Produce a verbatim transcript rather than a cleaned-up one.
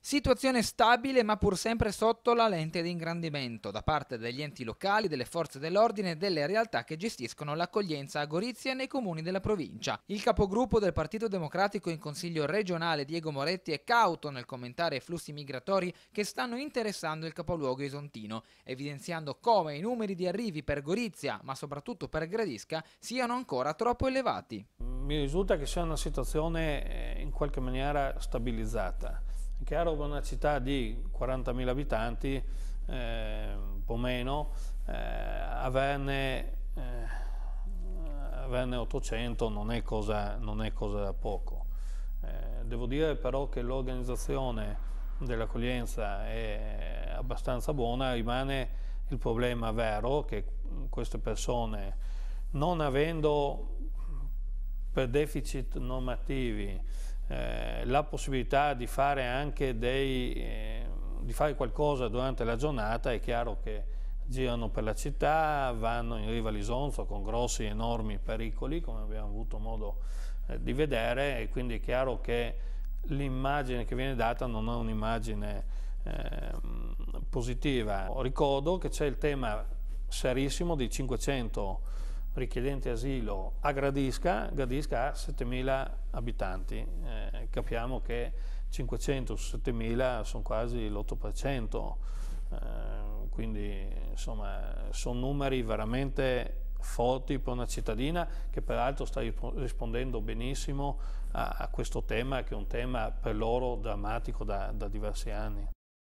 Situazione stabile ma pur sempre sotto la lente di ingrandimento da parte degli enti locali, delle forze dell'ordine e delle realtà che gestiscono l'accoglienza a Gorizia e nei comuni della provincia. Il capogruppo del Partito Democratico in Consiglio regionale Diego Moretti è cauto nel commentare i flussi migratori che stanno interessando il capoluogo isontino, evidenziando come i numeri di arrivi per Gorizia, ma soprattutto per Gradisca, siano ancora troppo elevati. Mi risulta che sia una situazione in qualche maniera stabilizzata. È chiaro che una città di quarantamila abitanti, eh, un po' meno, eh, averne, eh, averne ottocento non è cosa, non è cosa da poco. Eh, devo dire però che l'organizzazione dell'accoglienza è abbastanza buona, rimane il problema vero che queste persone, non avendo per deficit normativi Eh, la possibilità di fare anche dei, eh, di fare qualcosa durante la giornata, è chiaro che girano per la città, vanno in riva all'Isonzo con grossi enormi pericoli, come abbiamo avuto modo eh, di vedere, e quindi è chiaro che l'immagine che viene data non è un'immagine eh, positiva. Ricordo che c'è il tema serissimo di cinquecento richiedenti asilo a Gradisca. Gradisca ha settemila abitanti, eh, capiamo che cinquecento su settemila sono quasi l'otto per cento, eh, quindi insomma sono numeri veramente forti per una cittadina che peraltro sta rispondendo benissimo a, a questo tema, che è un tema per loro drammatico da, da diversi anni.